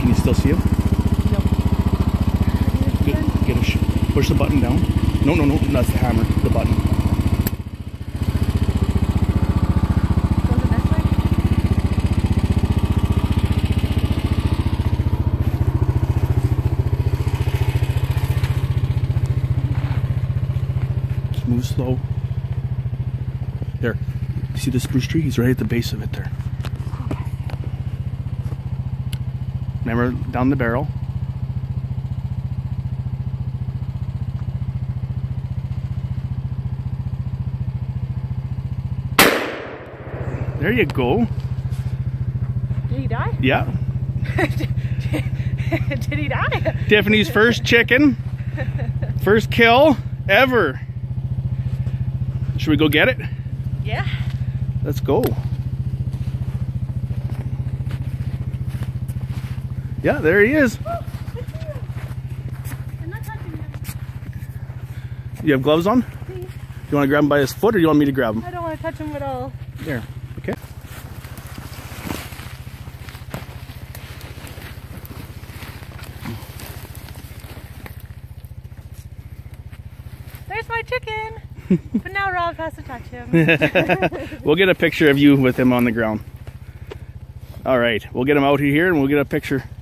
Can you still see him? No. Push the button down. No, no, no, that's the hammer. The button. Go the next way. Just move slow. There. You see the spruce tree? He's right at the base of it there. Remember, down the barrel. There you go. Did he die? Yeah. Did he die? Tiffany's first chicken. First kill ever. Should we go get it? Yeah. Let's go. Yeah, there he is. Oh, I'm not touching him. You have gloves on? Please. Do you want to grab him by his foot or do you want me to grab him? I don't want to touch him at all. There. Okay. There's my chicken. But now Rob has to touch him. We'll get a picture of you with him on the ground. All right, we'll get him out here and we'll get a picture.